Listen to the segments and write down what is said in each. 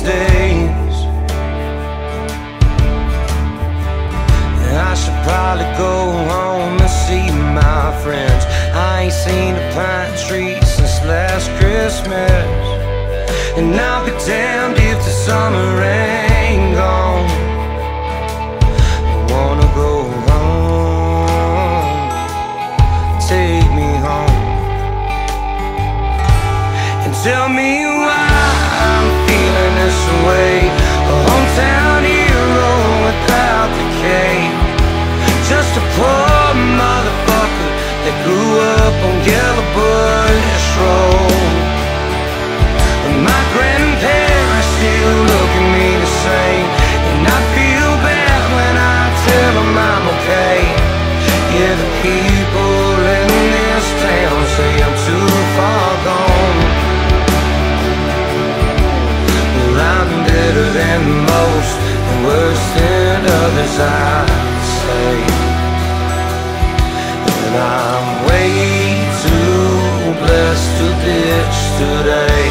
these days. And I should probably go home and see my friends. I ain't seen a pine tree since last Christmas, and I'll be damned if the summer ain't gone. I wanna go home, take me home, and tell me why I'm feeling this way. A hometown hero without the cape, just a poor motherfucker that grew up on YellaBush Road. My grandparents still look at me the same, and I feel bad when I tell them I'm okay. Yeah, the people in this town say I'm too far gone. Well, I'm better than most and worse than others, I'd say. And I'm way too blessed to bitch today.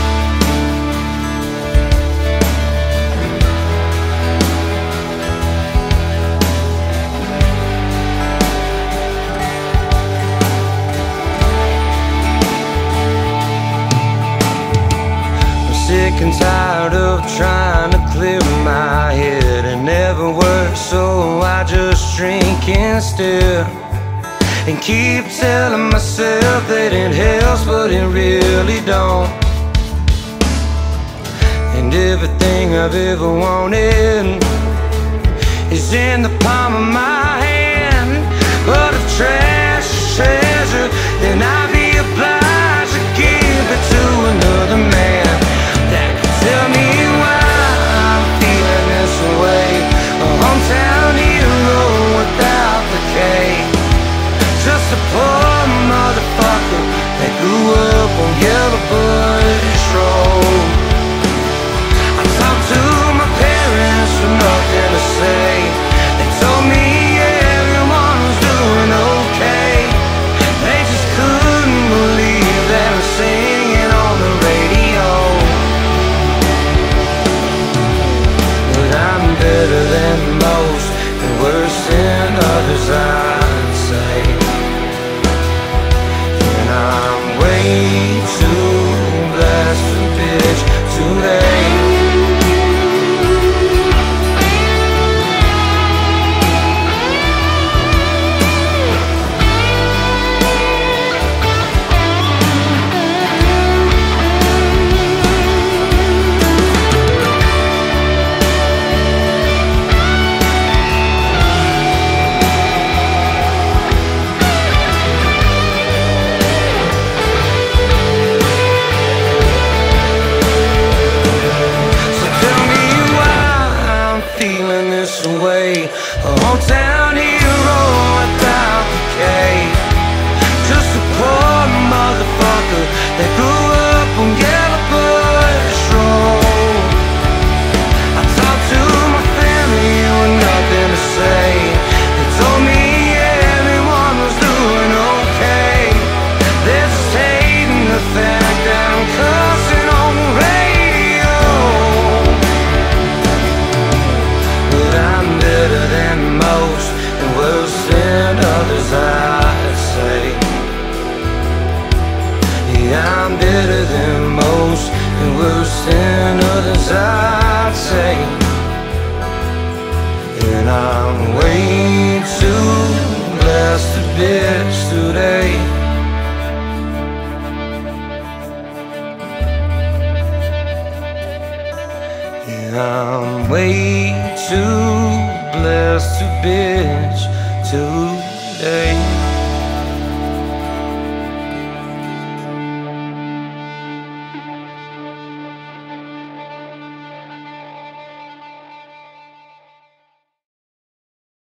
Sick and tired of trying to clear my head. It never works, so I just drink instead, and keep telling myself that it helps, but it really don't. And everything I've ever wanted is in the palm of my hand. But if trash is treasure, then I'd be obliged to give it to another man that could tell me why I'm feeling this way. A hometown hero without the cape, just a poor motherfucker that grew up on YellaBush Road. I talked to my parents with nothing to say. They told me everyone was doing okay. They just couldn't believe that I'm singing on the radio. But I'm better than most and worse than others, I'd say. And I'm way too blessed to bitch today. Away, a hometown hero without the cape, just a poor motherfucker that grew up on YellaBush Road. I talked to my family with nothing to say. They told me everyone was doing okay. They're just hating the fact that I'm cussing on the radio. I'm better than most and worse than others, I'd say. Yeah, I'm better than most and worse than others, I'd say. And I'm way too blessed to bitch today. I'm way too blessed to bitch today.